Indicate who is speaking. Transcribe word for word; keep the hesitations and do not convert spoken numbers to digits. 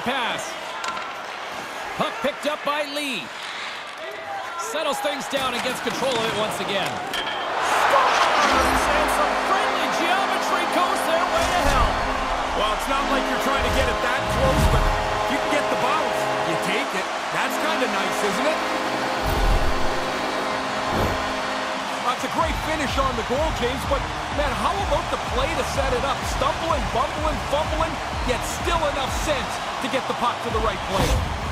Speaker 1: pass. Puck picked up by Lee. Settles things down and gets control of it once again. Scores! And some friendly geometry goes their way to help.
Speaker 2: Well, it's not like you're trying to get it that close, but if you can get the bounce, you take it. That's kind of nice, isn't it? That's a great finish on the goal, James, but, man, how about the play to set it up? Stumbling, bumbling, fumbling, yet still enough sense to get the puck to the right place.